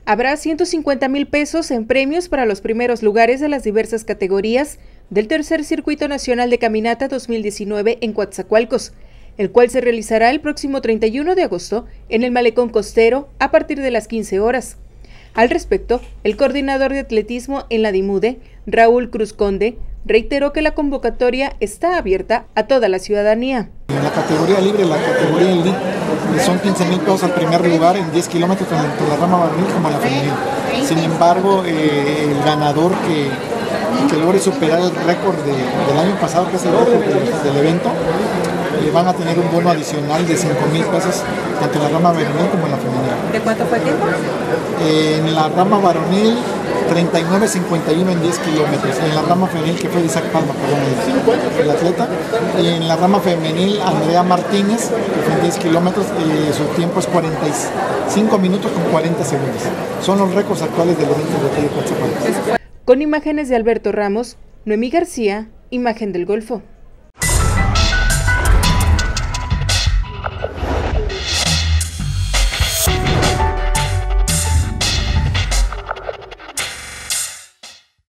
Habrá 150,000 pesos en premios para los primeros lugares de las diversas categorías del Tercer Circuito Nacional de Caminata 2019 en Coatzacoalcos, el cual se realizará el próximo 31 de agosto en el Malecón Costero a partir de las 15 horas. Al respecto, el coordinador de atletismo en la DIMUDE, Raúl Cruz Conde, reiteró que la convocatoria está abierta a toda la ciudadanía. En la categoría libre, la categoría elite, son 15,000 pesos al primer lugar en 10 kilómetros, tanto la rama varonil como la femenil. Sin embargo, el ganador que logre superar el récord del año pasado, que es el récord del evento, van a tener un bono adicional de 5,000 pesos, tanto en la rama varonil como en la femenil. ¿De cuánto fue el tiempo? En la rama varonil, 39.51 en 10 kilómetros. En la rama femenil, que fue de Isaac Palma, el atleta. Y en la rama femenil, Andrea Martínez, que fue en 10 kilómetros, su tiempo es 45 minutos con 40 segundos. Son los récords actuales del evento de Coatzacoalcos. Con imágenes de Alberto Ramos, Noemí García, Imagen del Golfo.